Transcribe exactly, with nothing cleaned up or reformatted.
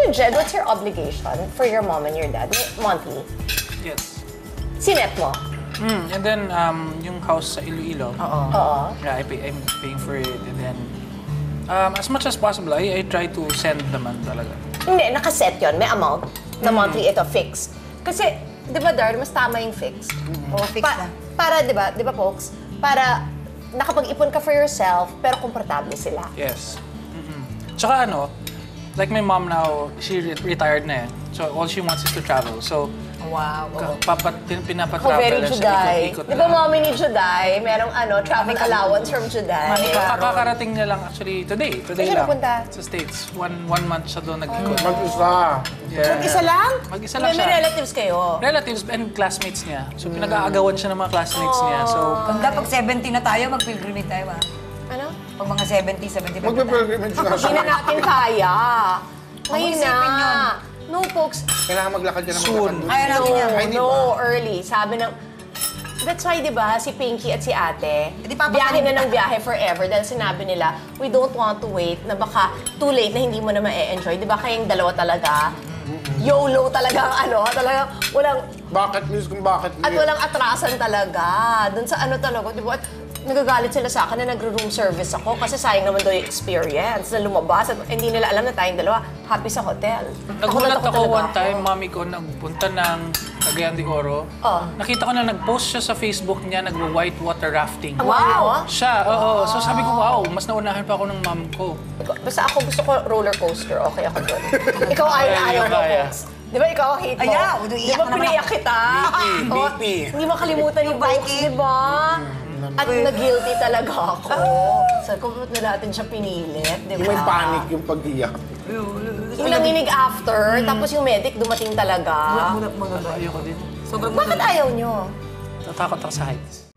Ikaw, Jed, what's your obligation for your mom and your dad? Monthly? Yes. Sinet mo? Mm, and then, um, yung house sa Iloilo. Oo. Oo. Yeah, I pay, I'm paying for it. And then, um, as much as possible, I, I try to send naman talaga. Hindi, nakaset yon. May amount na monthly ito, fixed. Kasi, di ba, Dar, mas tama yung fixed. Oo, fixed na. Para, di ba, di ba, folks? Para nakapag-ipon ka for yourself, pero komportable sila. Yes. Mm-hmm. Tsaka ano, like my mom now, she re- retired na eh. So all she wants is to travel. So, Wow. ka- papat, pin- Ako pinapatravel very na siya, Juday. ikot-ikot Di na ba, lang. mommy ni Juday? Merong ano, travel allowance from Juday. Mami ka. Kakarating niya lang actually today. Today Saan siya lang. napunta? Sa States. One one month siya doon nag-ikot. Mag-isa. Yeah. Mag-isa lang? Mag-isa lang May- May siya. relatives kayo? Relatives and classmates niya. So pinag-aagawan siya ng mga classmates niya. So, Hanggang pag seventy na tayo, mag-pilgrimage tayo, ha? Ano? Pag mga seventy, seventy-five na tayo. Magpe-pilgrimage nga Hindi na natin kaya. Ngayon na. isipin yun. No, folks. Kailangan maglakad ka ng Soon. maglakad. Kaya natin yan. Ay, di No, ba? early. Sabi ng... That's why, di ba, si Pinky at si ate, di pa- biyahe na ng biyahe forever dahil sinabi nila, we don't want to wait na baka too late na hindi mo na ma-enjoy. Di ba, kayong dalawa talaga, YOLO talaga ang ano, talaga walang, Bucket list kung bakit at walang atrasan talaga. Doon sa ano talaga, di ba, at nagagalit sila sa akin na nagro-room service ako kasi sayang naman daw yung experience na lumabas at hindi nila alam na tayong dalawa happy sa hotel. nagulat Takot na takot ako talaga one time, mami ko nagpunta ng Cagayan de Oro. Oh. Nakita ko na nag-post siya sa Facebook niya, nag-white water rafting. Wow! Siya, oo. So sabi ko, wow, mas naunahan pa ako ng mom ko. Basta ako gusto ko roller coaster, okay ako doon. Ikaw ayaw na ayaw mo, Kaya. folks. Di ba ikaw hate mo? Ayaw, Di iyak ba naman pinayak ako. kita? B P, Oo, B P. Hindi makalimutan yung folks, di ba? At na-guilty talaga ako. Sabi ko, ba't na natin siya pinilit, di ba? Yung may panic yung pag-iyak. Yung nanginig after, tapos yung medic dumating talaga. Muna, muna ba? Ayoko din. Sobrang Bakit ayaw nyo? Natakot ako sa heights.